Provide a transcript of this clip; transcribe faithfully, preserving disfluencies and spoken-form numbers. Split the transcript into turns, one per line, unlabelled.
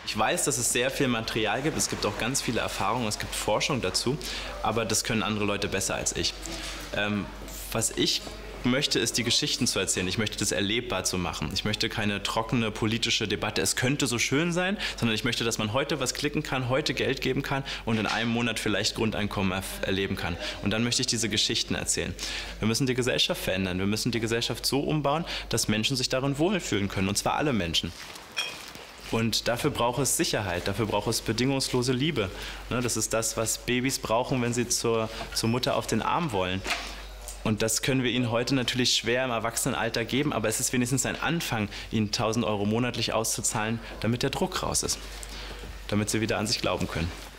Ich weiß, dass es sehr viel Material gibt, es gibt auch ganz viele Erfahrungen, es gibt Forschung dazu, aber das können andere Leute besser als ich. Ähm, was ich möchte, ist, die Geschichten zu erzählen. Ich möchte das erlebbar zu machen. Ich möchte keine trockene politische Debatte, es könnte so schön sein, sondern ich möchte, dass man heute was klicken kann, heute Geld geben kann und in einem Monat vielleicht Grundeinkommen er erleben kann. Und dann möchte ich diese Geschichten erzählen. Wir müssen die Gesellschaft verändern. Wir müssen die Gesellschaft so umbauen, dass Menschen sich darin wohlfühlen können, und zwar alle Menschen. Und dafür braucht es Sicherheit, dafür braucht es bedingungslose Liebe. Das ist das, was Babys brauchen, wenn sie zur, zur Mutter auf den Arm wollen. Und das können wir ihnen heute natürlich schwer im Erwachsenenalter geben, aber es ist wenigstens ein Anfang, ihnen tausend Euro monatlich auszuzahlen, damit der Druck raus ist, damit sie wieder an sich glauben können.